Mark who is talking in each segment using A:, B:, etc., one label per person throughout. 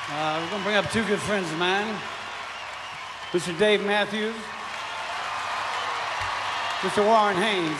A: We're going to bring up two good friends of mine, Mr. Dave Matthews, Mr. Warren Haynes.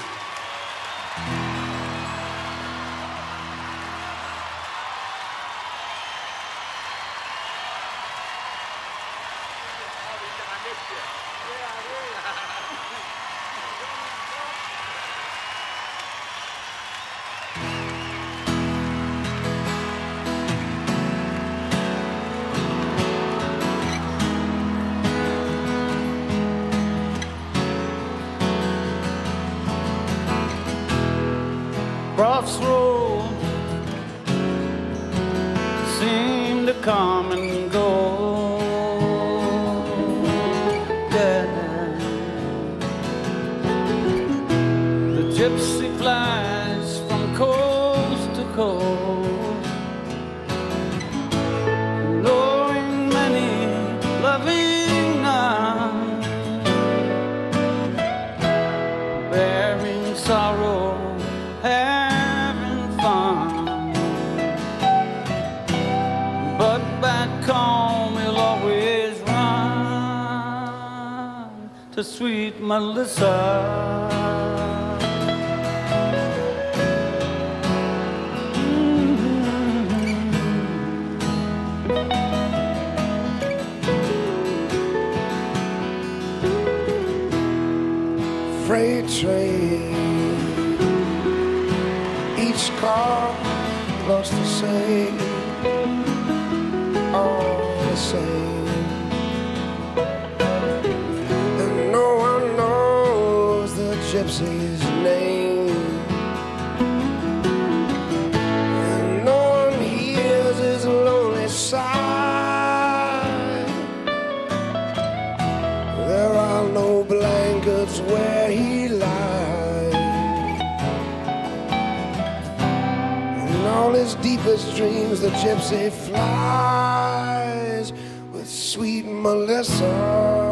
A: Crossroads seem to come and go, yeah. The gypsy flies from coast to coast, knowing many loving nights, bearing sorrow, having fun, but back home he'll always run to sweet Melissa.
B: Freight train, each car looks the same, all the same, and no one knows the gypsy's name, and no one hears his lonely sigh. There are no blankets where he lies, all his deepest dreams the gypsy flies with sweet Melissa.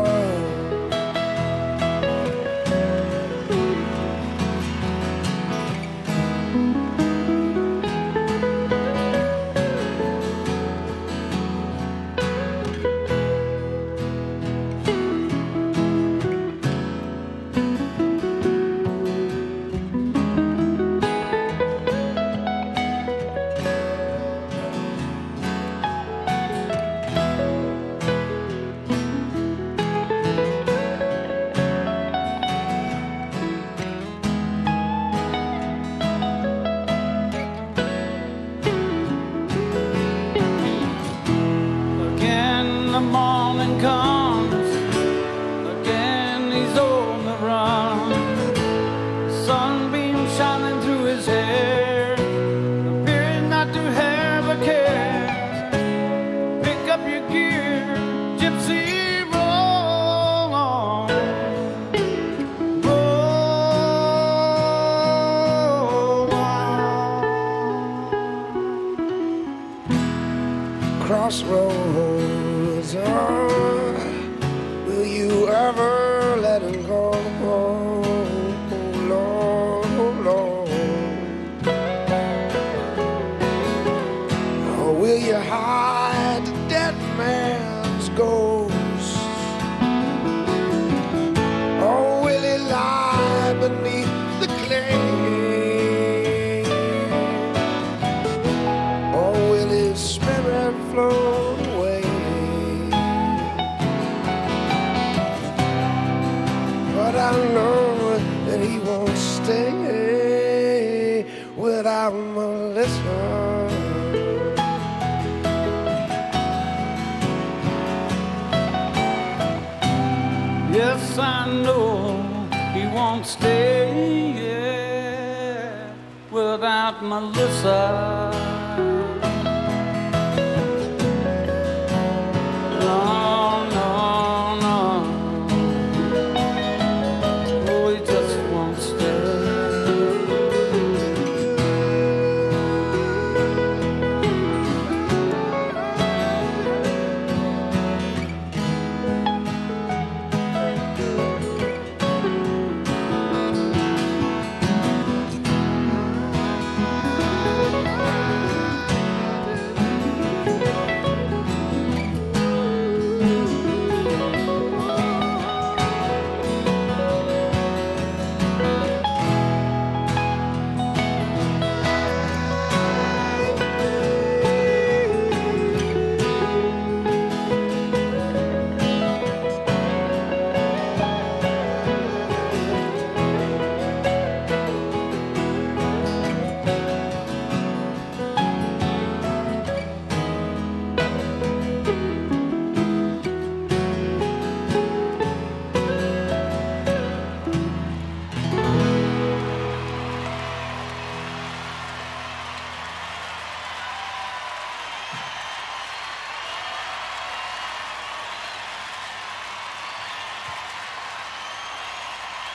A: The morning comes, again he's on the run, sunbeam shining through his hair, appearing not to have a care. Pick up your gear, gypsy, roll on, roll on.
B: Crossroads, will you ever let him go? Oh, Lord, oh, Lord. Or will you hide the dead man's ghost? Or will he lie beneath the clay? Or will his spirit float away? But I know that he won't stay without Melissa.
A: Yes, I know he won't stay, yeah, without Melissa.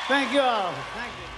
A: Thank you all. Thank you.